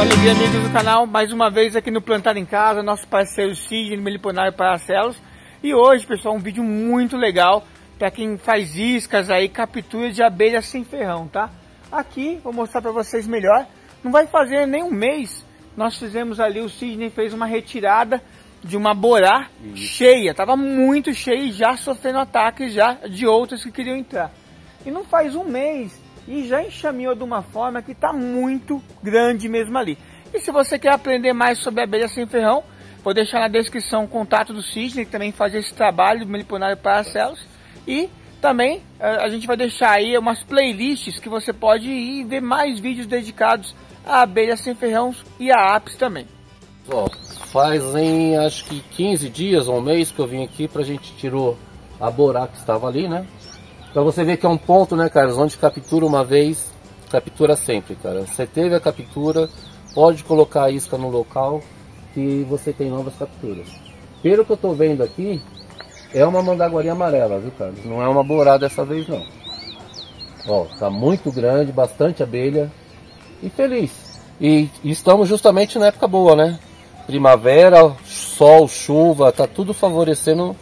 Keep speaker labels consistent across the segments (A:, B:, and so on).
A: Salve, amigos do canal, mais uma vez aqui no Plantar em Casa, nosso parceiro Sidney Meliponário Paracelos. E hoje, pessoal, um vídeo muito legal para quem faz iscas aí, captura de abelha sem ferrão, tá? Aqui, vou mostrar para vocês melhor. Não vai fazer nem um mês, nós fizemos ali, o Sidney fez uma retirada de uma borá cheia, tava muito cheia e já sofrendo ataques já de outras que queriam entrar. E não faz um mês e já enxameou de uma forma que está muito grande mesmo ali. E se você quer aprender mais sobre abelha sem ferrão, vou deixar na descrição o contato do Sidney, que também faz esse trabalho do Meliponário Paracelos. E também a gente vai deixar aí umas playlists que você pode ir e ver mais vídeos dedicados a abelha sem ferrão e a apis também.
B: Ó, fazem acho que 15 dias ou um mês que eu vim aqui, pra gente tirou a borá que estava ali, né? Pra você ver que é um ponto, né, Carlos, onde captura uma vez, captura sempre, cara. Você teve a captura, pode colocar a isca no local que você tem novas capturas. Pelo que eu tô vendo aqui, é uma mandaguari amarela, viu, Carlos? Não é uma borá dessa vez, não. Ó, tá muito grande, bastante abelha e feliz. E estamos justamente na época boa, né? Primavera, sol, chuva, tá tudo favorecendo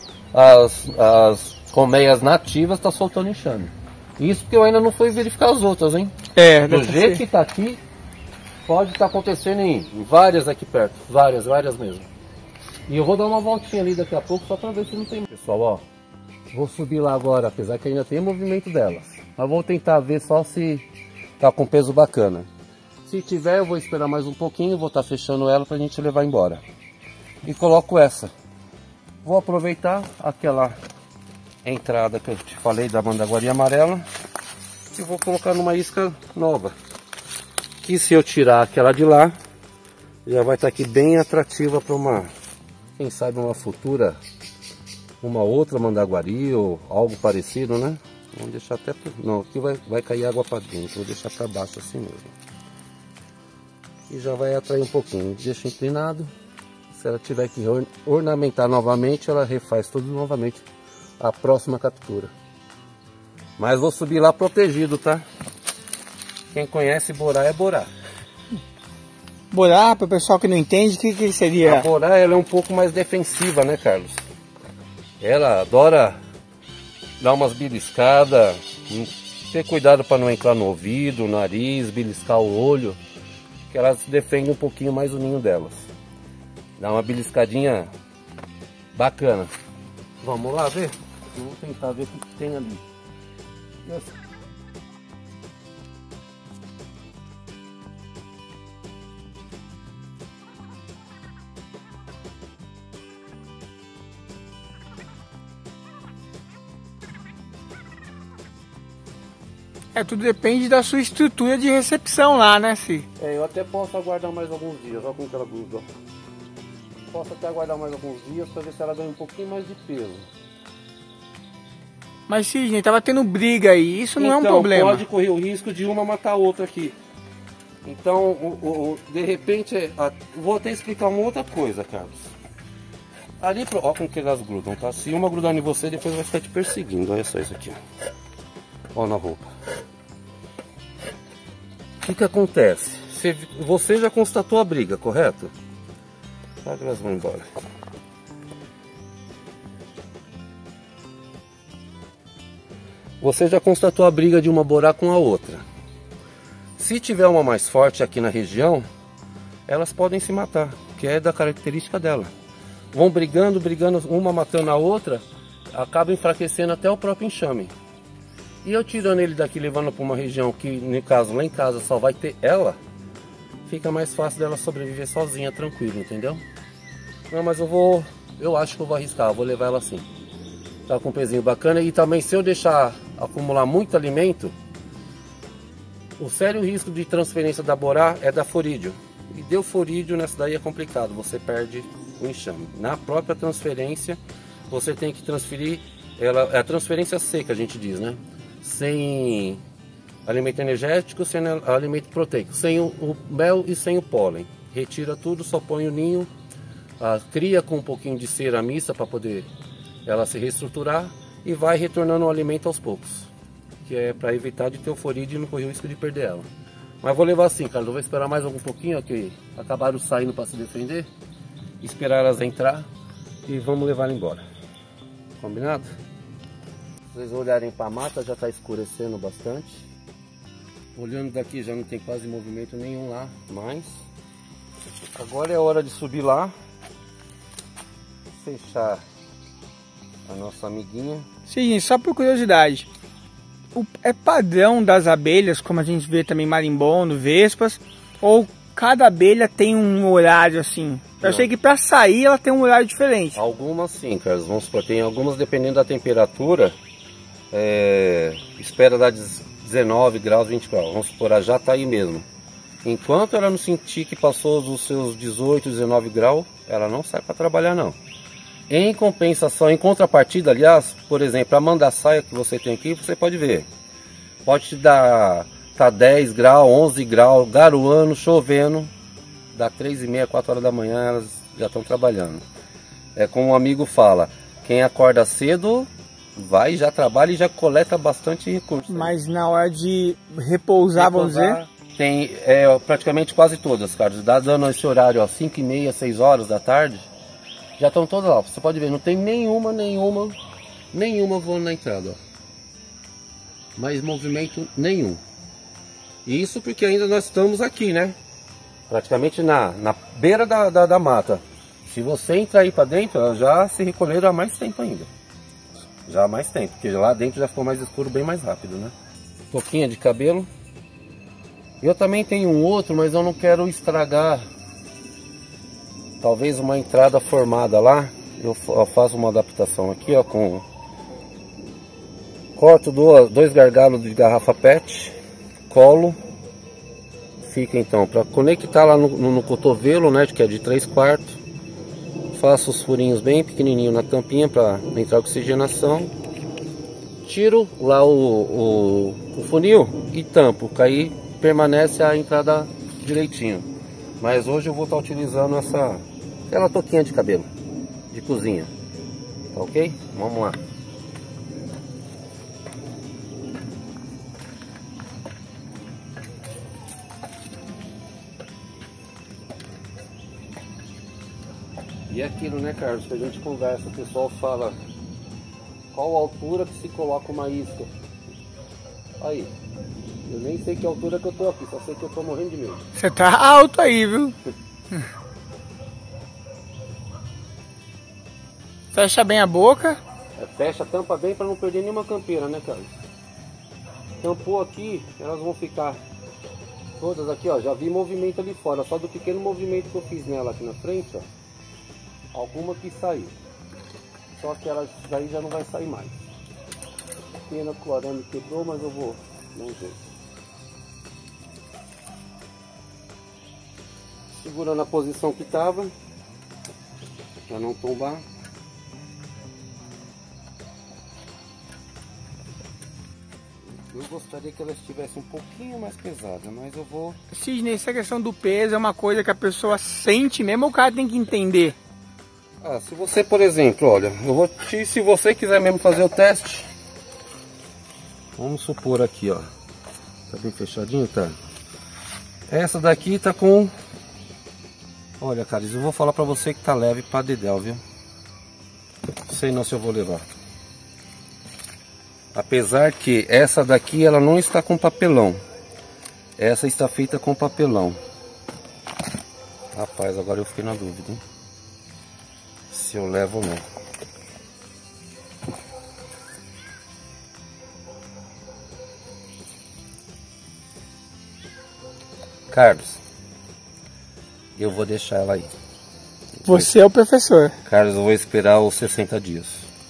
B: as colmeias nativas, tá soltando enxame. Isso porque eu ainda não fui verificar as outras, hein? Do jeito que tá aqui, pode estar acontecendo em várias aqui perto. Várias mesmo. E eu vou dar uma voltinha ali daqui a pouco só pra ver se não tem. Pessoal, ó, vou subir lá agora, apesar que ainda tem movimento delas. Mas vou tentar ver só se tá com peso bacana. Se tiver, eu vou esperar mais um pouquinho, vou estar fechando ela pra gente levar embora. E coloco essa. Vou aproveitar aquela entrada que eu te falei da mandaguari amarela e vou colocar numa isca nova, que se eu tirar aquela de lá já vai estar aqui bem atrativa para uma, quem sabe uma futura, uma outra mandaguari ou algo parecido, né? Vamos deixar até, não, aqui vai cair água para dentro, vou deixar para baixo assim mesmo e já vai atrair um pouquinho. Deixa inclinado, se ela tiver que ornamentar novamente, ela refaz tudo novamente a próxima captura. Mas vou subir lá protegido, tá? Quem conhece borá é borá.
A: Borá, para o pessoal que não entende, o que seria?
B: A borá, ela é um pouco mais defensiva, né, Carlos? Ela adora dar umas beliscadas, ter cuidado para não entrar no ouvido, no nariz, beliscar o olho, que elas defendem um pouquinho mais o ninho delas. Dá uma beliscadinha bacana. Vamos lá ver? Vamos tentar ver o que tem ali.
A: Tudo depende da sua estrutura de recepção lá, né, Si?
B: Eu até posso aguardar mais alguns dias, olha como que ela gruda. Posso até aguardar mais alguns dias para ver se ela ganha um pouquinho mais de peso.
A: Mas sim, gente, tava tendo briga aí, isso não é um problema.
B: Pode correr o risco de uma matar a outra aqui. Então, de repente, vou até explicar uma outra coisa, Carlos. Ali, ó como que elas grudam, tá? Se uma grudar em você, depois vai ficar te perseguindo. Olha só isso aqui, ó na roupa. O que acontece? Você já constatou a briga, correto? Tá, elas vão embora. Você já constatou a briga de uma borá com a outra. Se tiver uma mais forte aqui na região, elas podem se matar, que é da característica dela. Vão brigando, uma matando a outra, acaba enfraquecendo até o próprio enxame. E eu tirando ele daqui, levando para uma região que, no caso, lá em casa só vai ter ela, fica mais fácil dela sobreviver sozinha, tranquilo, entendeu? Não, mas eu acho que eu vou arriscar, eu vou levar ela assim. Tá com um pezinho bacana. E também, se eu deixar acumular muito alimento, o sério risco de transferência da borá é da forídeo. E deu forídeo nessa daí é complicado, você perde o enxame. Na própria transferência, você tem que transferir, é a transferência seca, a gente diz, né? Sem alimento energético, sem alimento proteico, sem o mel e sem o pólen. Retira tudo, só põe o ninho, cria com um pouquinho de cera mista para poder ela se reestruturar e vai retornando o alimento aos poucos, que é para evitar de ter euforídeo e não correr o risco de perder ela. Mas vou levar assim, cara. Eu vou esperar mais algum pouquinho, ó, que acabaram saindo para se defender. Esperar elas entrar e vamos levar ela embora. Combinado? Se vocês olharem para a mata, já está escurecendo bastante. Olhando daqui já não tem quase movimento nenhum lá, mas agora é hora de subir lá, fechar a nossa amiguinha.
A: Sim, só por curiosidade, é padrão das abelhas, como a gente vê também marimbondo, vespas, ou cada abelha tem um horário assim? Eu sei que para sair ela tem um horário diferente.
B: Algumas sim, cara. Vamos supor, tem algumas dependendo da temperatura, espera dar 19 graus, 20 graus. Vamos supor, ela já está aí mesmo. Enquanto ela não sentir que passou dos seus 18, 19 graus, ela não sai para trabalhar não. Em compensação, em contrapartida, aliás, por exemplo, a mandaçaia que você tem aqui, você pode ver. Pode te dar 10 graus, 11 graus, garoando, chovendo. Da 3h30, 4 horas da manhã, elas já estão trabalhando. É como um amigo fala, quem acorda cedo, vai, já trabalha e já coleta bastante recursos.
A: Mas na hora de repousar, vamos dizer?
B: Tem praticamente quase todas, cara. Dando esse horário, ó, 5h30, 6 horas da tarde, já estão todas lá. Você pode ver, não tem nenhuma voando na entrada, ó. Mas movimento nenhum. Isso porque ainda nós estamos aqui, né? Praticamente na beira da mata. Se você entrar aí para dentro, elas já se recolheram há mais tempo ainda. Já há mais tempo, porque lá dentro já ficou mais escuro bem mais rápido, né? Toquinha de cabelo. Eu também tenho um outro, mas eu não quero estragar. Talvez uma entrada formada lá. Eu faço uma adaptação aqui, ó, com... Corto 2 gargalos de garrafa PET, colo. Fica então para conectar lá no cotovelo, né, que é de 3/4. Faço os furinhos bem pequenininho na tampinha para entrar oxigenação. Tiro lá o funil e tampo, que aí permanece a entrada direitinho. Mas hoje eu vou estar utilizando aquela toquinha de cabelo de cozinha, tá ok? Vamos lá. E é aquilo, né, Carlos, que a gente conversa, o pessoal fala qual a altura que se coloca uma isca. Aí, eu nem sei que altura que eu tô aqui, só sei que eu tô morrendo de medo.
A: Você tá alto aí, viu? Fecha bem a boca.
B: Fecha, tampa bem para não perder nenhuma campeira, né, Carlos? Tampou aqui, elas vão ficar todas aqui, ó. Já vi movimento ali fora, só do pequeno movimento que eu fiz nela aqui na frente, ó. Alguma que saiu, só que ela daí já não vai sair mais. Pena que o arame quebrou, mas eu vou dar um jeito. Segurando a posição que estava, para não tombar. Eu gostaria que ela estivesse um pouquinho mais pesada, mas eu vou...
A: Sidney, essa questão do peso é uma coisa que a pessoa sente mesmo ou o cara tem que entender?
B: Ah, se você, por exemplo, olha, se você quiser mesmo fazer o teste, vamos supor aqui, ó, tá bem fechadinho, tá? Essa daqui tá com, olha, cara, eu vou falar pra você que tá leve pra dedéu, viu? Não sei não se eu vou levar. Apesar que essa daqui, ela não está com papelão. Essa está feita com papelão. Rapaz, agora eu fiquei na dúvida, hein? Se eu levo ou não. Carlos, eu vou deixar ela aí.
A: Você é o professor.
B: Carlos, eu vou esperar os 60 dias.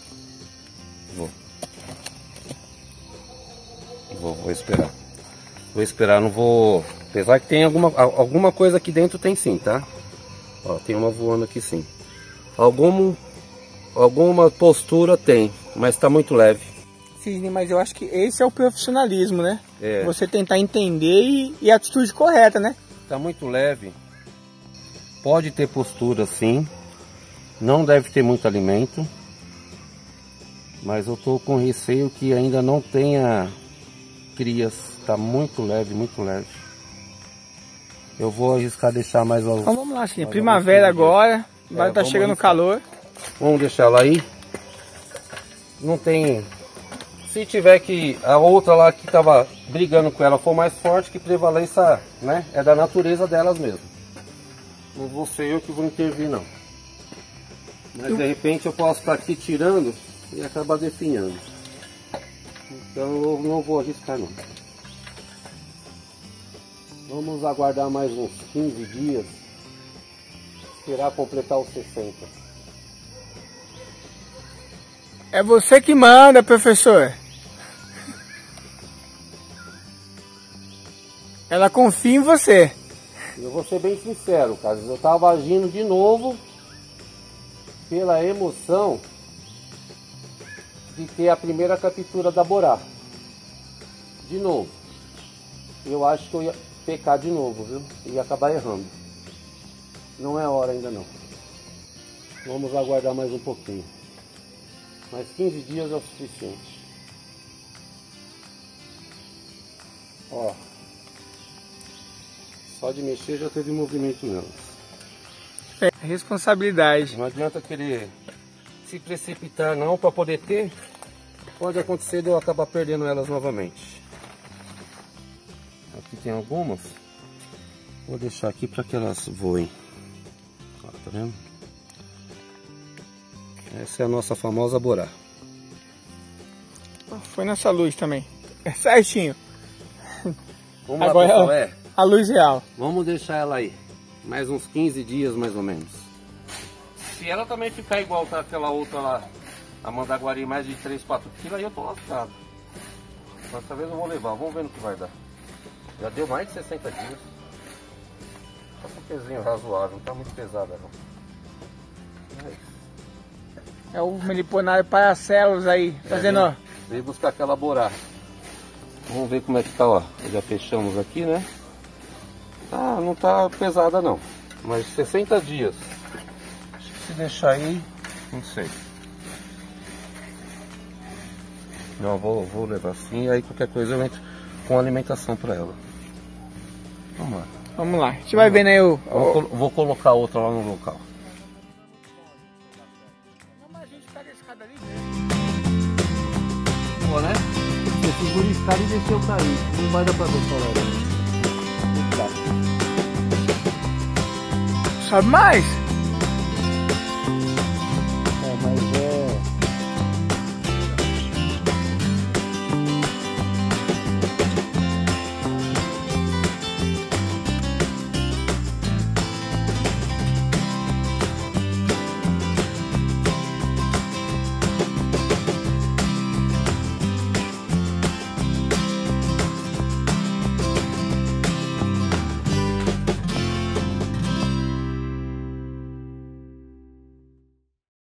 B: Vou esperar. Vou esperar, não vou... Apesar que tem alguma coisa aqui dentro, tem sim, tá? Ó, tem uma voando aqui sim. Alguma postura tem, mas tá muito leve.
A: Sim, mas eu acho que esse é o profissionalismo, né?
B: É.
A: Você tentar entender e a atitude correta, né?
B: Tá muito leve. Pode ter postura sim. Não deve ter muito alimento. Mas eu tô com receio que ainda não tenha crias. Tá muito leve, muito leve. Eu vou arriscar deixar mais algum.
A: Então vamos lá, sim. Primavera agora, vai estar chegando o calor.
B: Vamos deixar ela aí. Não tem... Se tiver que... A outra lá que tava brigando com ela for mais forte, que prevaleça, né? É da natureza delas mesmo. Não vou ser eu que vou intervir, não. Mas de repente eu posso estar aqui tirando e acabar definhando. Então eu não vou arriscar, não. Vamos aguardar mais uns 15 dias. Esperar completar os 60.
A: É você que manda, professor. Ela confia em você.
B: Eu vou ser bem sincero, cara. Eu tava agindo de novo pela emoção de ter a primeira captura da Borá. De novo. Eu acho que eu ia pecar de novo, viu? E acabar errando. Não é hora ainda não. Vamos aguardar mais um pouquinho. Mais 15 dias é o suficiente. Ó. Só de mexer já teve movimento nelas.
A: É responsabilidade.
B: Não adianta querer se precipitar não para poder ter. Pode acontecer de eu acabar perdendo elas novamente. Aqui tem algumas. Vou deixar aqui para que elas voem. Ó, tá vendo? Essa é a nossa famosa Borá.
A: Foi nessa luz também. É certinho.
B: Vamos
A: agora
B: lá, pessoal,
A: a luz real.
B: Vamos deixar ela aí. Mais uns 15 dias mais ou menos. Se ela também ficar igual tá aquela outra lá, a Mandaguari, mais de 3, 4 quilos, aí eu tô lascado. Dessa vez eu vou levar, vamos ver no que vai dar. Já deu mais de 60 dias. Tá com um pezinho razoável, não tá muito pesada não. É isso.
A: É o meliponário Paracelos aí, fazendo, ó.
B: Veio buscar aquela Borá. Vamos ver como é que tá, ó. Já fechamos aqui, né? Ah, não tá pesada não. Mas 60 dias. Se deixar aí, não sei. Não, vou levar assim, aí qualquer coisa eu entro com alimentação para ela. Vamos lá.
A: Vamos lá, a gente vai vendo aí o...
B: Vou colocar outra lá no local.
A: Mas a gente pega a escada ali.
B: Ó, né? Você segura a escada e desceu pra aí. Não vai dar pra ver só lá.
A: Sobe mais?